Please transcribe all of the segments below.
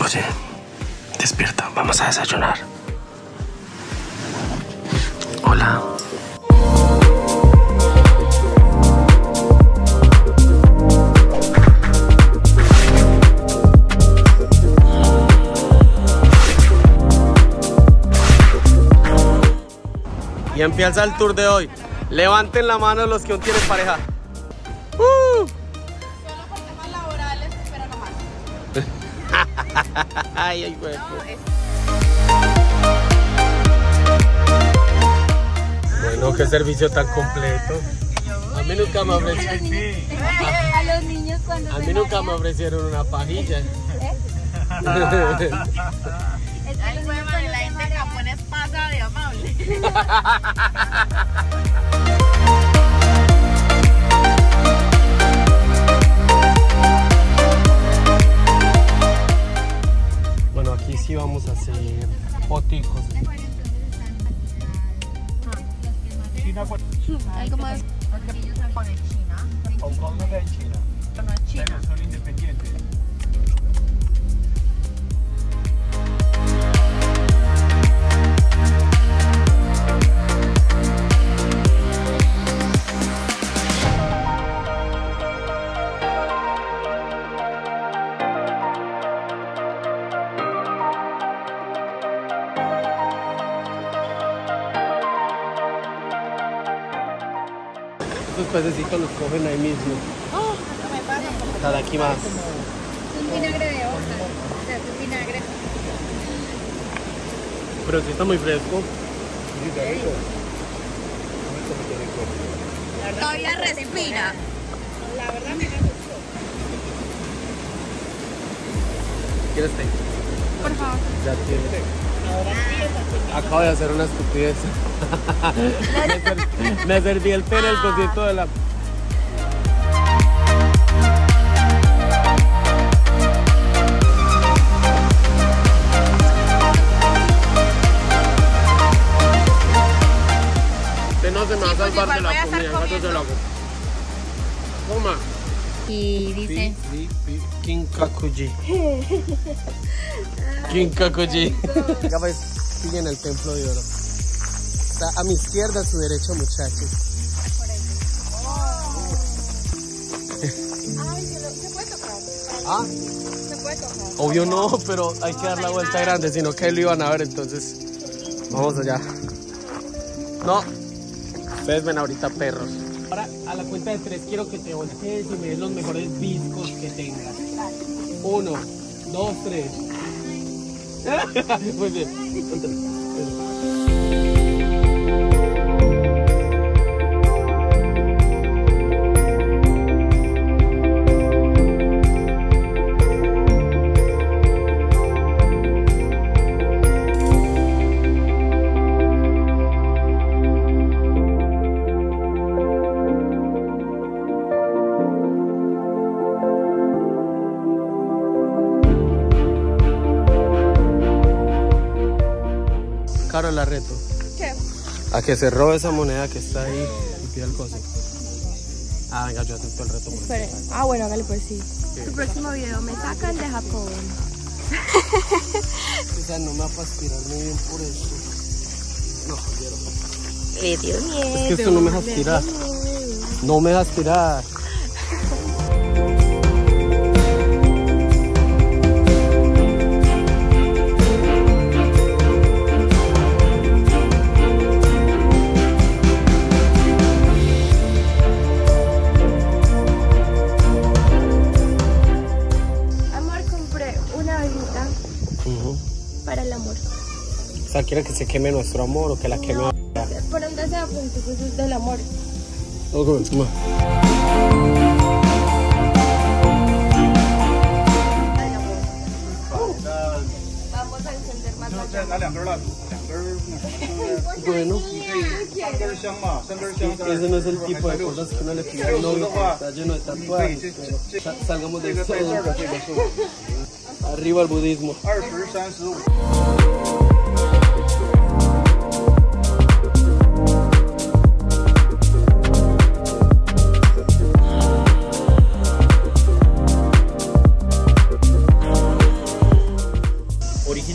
Oye, despierta, vamos a desayunar. Hola. Y empieza el tour de hoy. Levanten la mano los que aún tienen pareja. Solo por temas laborales, pero no más. Ay, güey. Bueno, qué servicio tan completo. A mí nunca me ofrecieron. A los niños cuando A mí nunca me ofrecieron una pajilla. Ay, güey, madre, la gente en Japón es pasa de amable. Bueno, aquí sí vamos a hacer foticos. Algo más. Con el China. Hong Kong no queda en China, No es China. pero son independientes. Estos pececitos los cogen ahí mismo. No me pasa porque Están aquí más. es un vinagre de hoja. O sea, es un vinagre. Pero sí está muy fresco. Todavía respira. La verdad me da gusto. ¿Quieres té? Por favor. Ya tiene. Ahora empieza. Acabo de hacer una estupidez. me serví el té en el cosito de la... Usted no se me va a Chicos, salvar de igual voy la a estar comida, ya yo se lo hago. Toma. Y dice. Kinkakuji. Kinkakuji. Acá ves, sigue en el templo de oro. Está a mi izquierda, a su derecha, muchachos. Ay, ¿se puede tocar? Ah, ¿Se puede tocar? obvio no, pero hay que dar la vuelta grande, sino que ahí lo iban a ver, entonces vamos allá. No, ustedes ven ahorita perros. Ahora, a la cuenta de 3, quiero que te voltees y me des los mejores discos que tengas. 1, 2, 3. Muy bien. Caro, la reto. ¿Qué? A que se robe esa moneda que está ahí y pida el coso. Ah, venga, yo acepto el reto. Espere. Ah, bueno, hágale pues sí. Sí. El próximo video me sacan de Japón. O sea, no me va a aspirarme bien por eso. No, quiero. Le dio miedo. Es que esto no me deja aspirar. No me deja aspirar. Amor, compré una velita para el amor. O sea, ¿quiere que se queme nuestro amor o que la queme? Por donde sea punto, pues es del amor. Ok, toma. Vamos a encender más la 再拿2根蜡烛，2根那 Bueno, 3根香嘛，3根香。 ese no es el tipo de cosas que uno le pide a un novio que está lleno de tatuajes. Pero salgamos de esto. Arriba el budismo. 20、35。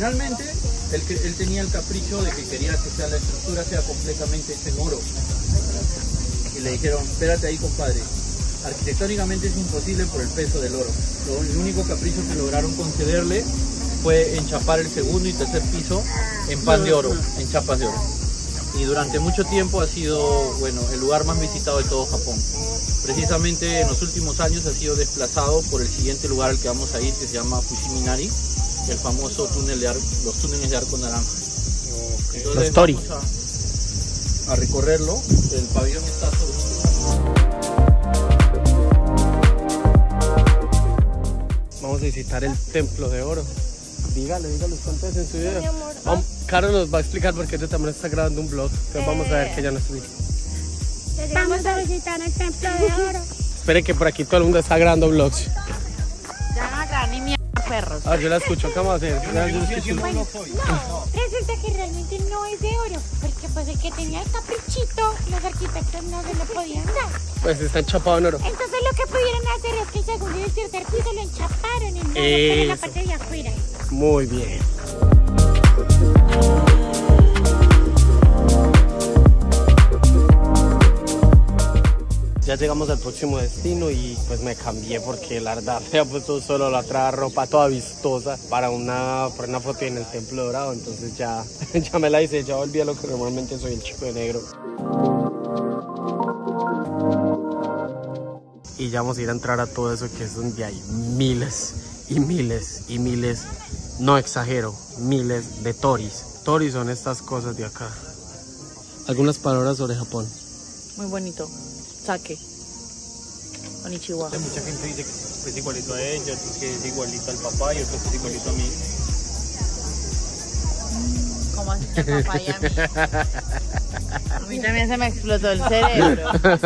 Originalmente, él tenía el capricho de que quería que la estructura sea completamente hecha en oro. Y le dijeron, espérate ahí, compadre. Arquitectónicamente es imposible por el peso del oro. El único capricho que lograron concederle fue enchapar el segundo y tercer piso en pan de oro, en chapas de oro. Y durante mucho tiempo ha sido, bueno, el lugar más visitado de todo Japón. Precisamente en los últimos años ha sido desplazado por el siguiente lugar al que vamos a ir, que se llama Fushiminari, el famoso túnel de los túneles de arco naranja. Entonces, los Tori. Vamos a recorrerlo. El pabellón está sobre un lugar. Vamos a visitar el Templo de Oro. Dígale ustedes en su video. Mi amor. Caro nos va a explicar porque ella también está grabando un vlog. Entonces vamos a ver que ella nos explica. Vamos a visitar el Templo de Oro. Espere que por aquí todo el mundo está grabando vlogs. Ya no acá ni mierda, perros. A ver, yo la escucho. ¿Qué vamos a hacer? Yo la escucho. No, resulta que realmente no es de oro, porque pues el que tenía el caprichito, los arquitectos no se lo podían dar. Pues está enchapado en oro. Entonces lo que pudieron hacer es que el segundo y el tercer piso lo enchaparon en oro, pero en la Eso. parte de afuera. Muy bien. Ya llegamos al próximo destino y pues me cambié porque la verdad había puesto solo la otra ropa toda vistosa para una foto en el Templo Dorado, entonces ya me la hice, ya volví a lo que normalmente soy, el chico de negro. Y ya vamos a ir a entrar a todo eso que es donde hay miles y miles y miles, no exagero, miles de toris. Toris son estas cosas de acá. Algunas palabras sobre Japón. Muy bonito. Sake. Konnichiwa. Mucha gente dice que es igualito a ella, otros que es igualito al papá y otros que es igualito a mí. ¿Cómo así que papá y a mí? A mí también se me explotó el cerebro.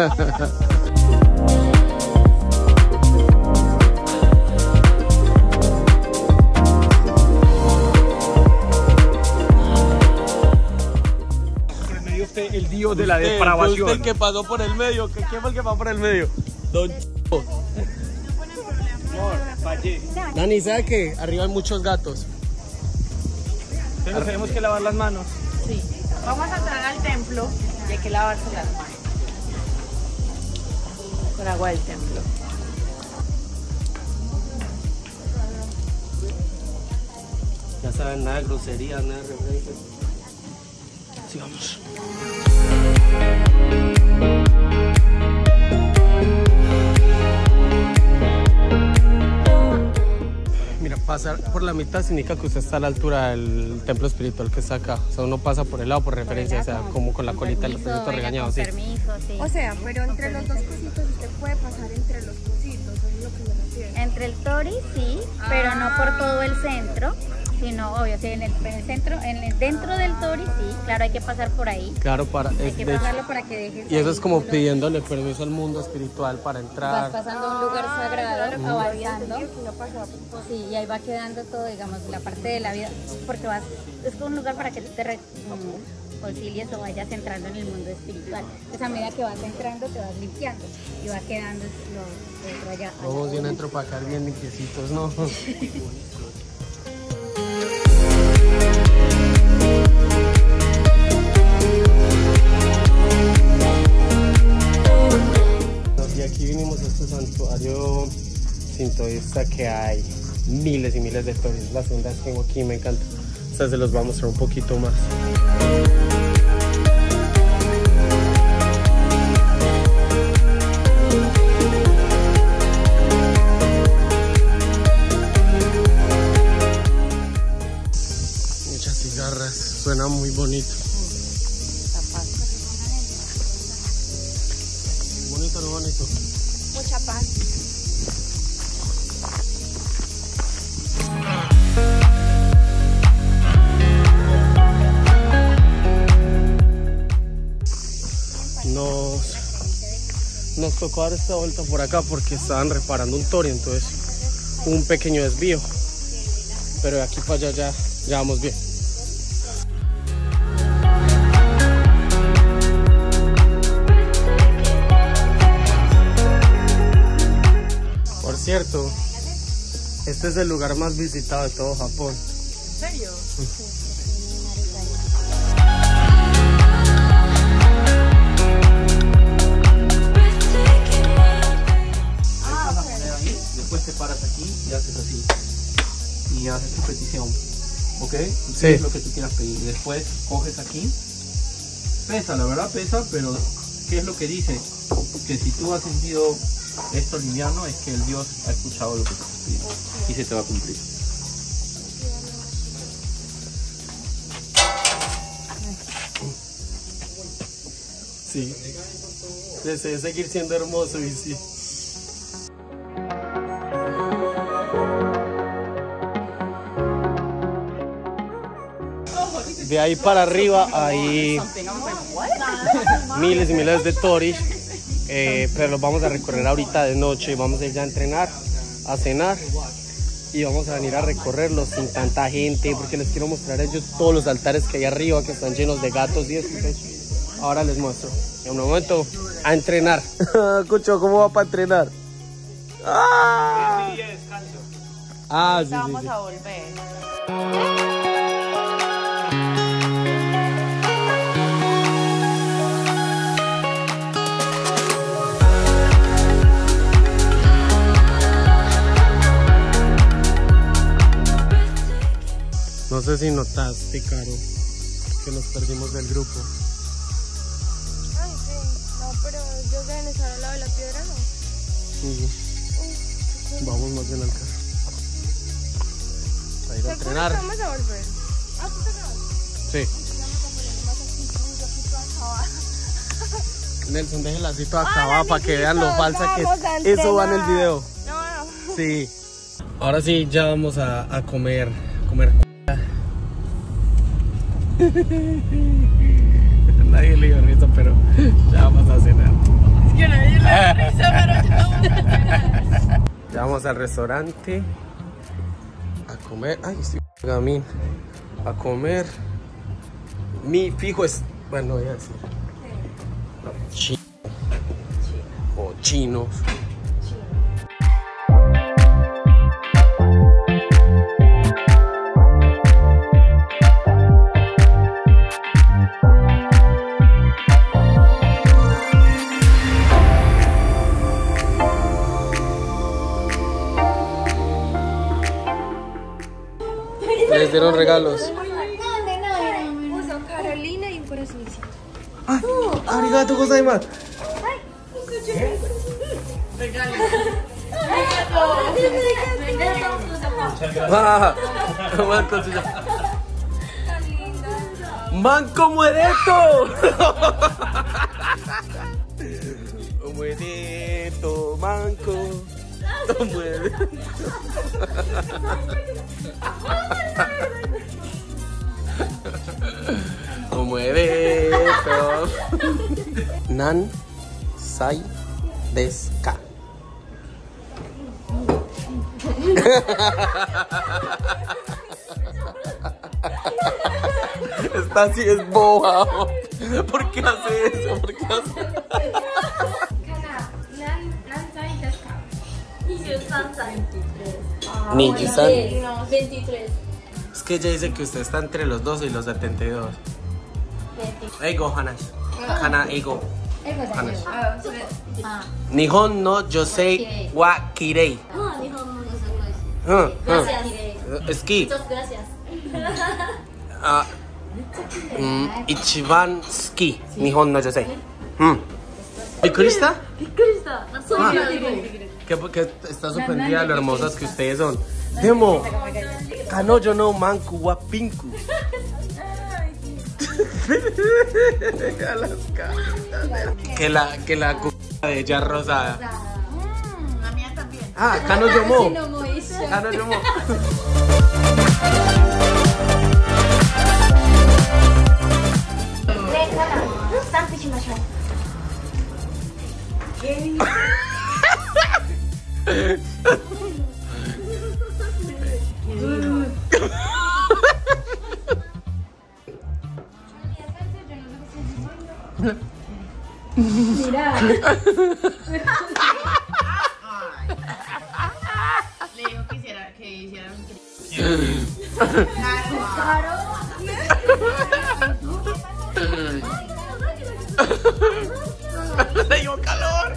El dios de la depravación. Usted que pasó por el medio, ¿quién fue el que pasó por el medio? Don Chico. Fallé. Dani, ¿sabe qué? Arriba hay muchos gatos. Pero tenemos que lavar las manos. Sí. Vamos a entrar al templo y hay que lavarse las manos. Con agua del templo. Ya saben, nada de groserías, nada de referencias. Sigamos. Mira, pasar por la mitad significa que usted está a la altura del templo espiritual que está acá. O sea, uno pasa por el lado por referencia, o sea, como con la colita de los perritos regañados, sí. Permiso, sí. O sea, pero entre los dos cositos usted puede pasar entre los cositos, eso es lo que me refiero. Entre el Tori, sí, pero no por todo el centro, sino, obvio, sí, en el centro, dentro del Tori, sí, claro, hay que pasar por ahí. Claro, para, Hay que de hecho, pasarlo para que dejes. y eso ahí es como los- pidiéndole permiso al mundo espiritual para Vas entrar. pasando a un lugar sagrado, avanzando. Que no pasaba. Sí, y ahí va quedando todo, digamos, la parte de la vida, porque es como un lugar para que tú te concilies o vayas entrando en el mundo espiritual. Entonces, a medida que vas entrando, te vas limpiando y va quedando lo otro allá. Vamos bien adentro para caer bien limpiecitos, ¿no? Y aquí vinimos a este santuario sintoísta que hay miles y miles de toris. La segunda vez que vengo aquí, me encanta. O sea, se los voy a mostrar un poquito más. Muchas cigarras, suena muy bonito. Bonito, no bonito. Mucha paz. Nos tocó dar esta vuelta por acá porque estaban reparando un tori, entonces hubo un pequeño desvío. Pero de aquí para allá ya vamos bien. Por cierto, este es el lugar más visitado de todo Japón. serio? Después te paras aquí y haces así. Y haces tu petición. ¿Ok? Sí. Es lo que tú quieras pedir. Después coges aquí. Pesa, la verdad pesa, pero ¿qué es lo que dice? Que si tú has sentido esto liviano, es que el Dios ha escuchado lo que te has pedido. Y se te va a cumplir. Sí. Deseo seguir siendo hermoso y sí. De ahí para arriba hay miles y miles de toris, pero los vamos a recorrer ahorita de noche. Vamos a ir ya a entrenar, a cenar y vamos a venir a recorrerlos sin tanta gente porque les quiero mostrar a ellos todos los altares que hay arriba que están llenos de gatos y eso. Ahora les muestro. En un momento a entrenar. Cucho, ¿cómo va para entrenar? ¡Ah! Sí, Vamos sí. a volver. No sé si notaste, Caro, que nos perdimos del grupo. Ay, sí. No, pero yo deben estar al lado de la piedra, ¿no? Sí. Vamos más bien al carro. Para ir a entrenar. Vamos a volver. Ah, ¿tú te acabas? Sí. Nelson, déjela así toda acabada para que vean lo falsa que vamos a es. Eso va en el entrenar. video. No. Sí. Ahora sí, ya vamos a comer. Nadie le dio risa, pero ya vamos a cenar. Es que nadie le da risa, pero ya vamos a cenar. Ya vamos al restaurante a comer. Ay, estoy gamín. A comer. Mi fijo es. Bueno, voy a decir. Chino. O chinos. Les dieron regalos. Puso Carolina y un corazoncito. Arigato gozaimasu. ¡Manco muereto! Muereto, manco. Muereto. Muereto. Nan sai desu ka? Esta así es boba. ¿Por qué hace eso? ¿Por qué hace? Niji-san. 23. Es que ella dice que usted está entre los 12 y los 72. Eigo hanashi. Hana eigo. Hanashi. Nihon no yosei wa kirei. Ski. Muchas gracias. Ichiban suki. Nihon no yosei. ¿Bikurista? Que está sorprendida de lo hermosas que ustedes son. Demo, kanojo no manku wa pinku. Que la c*** de ella es rosada. La mía también. Ah, kanojo mo. Kanojo mo. Le dijo que hiciera un Le dio calor.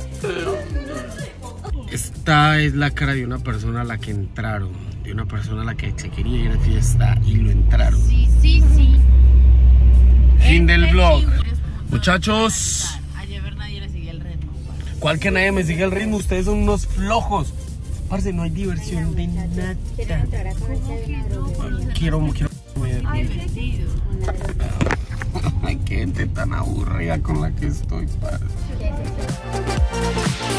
Esta es la cara de una persona a la que entraron, de una persona a la que se quería ir a fiesta y lo entraron. Sí, sí, sí. Fin del vlog. Muchachos, A Jever nadie le sigue el ritmo. ¿cuál que nadie me sigue el ritmo? Ustedes son unos flojos. Parce, no hay diversión de nada. ¿Quieren entrar a comer que hay una droguería? Quiero Ay, vestido. Ay, qué gente tan aburrida con la que estoy, parce. ¿Qué es eso?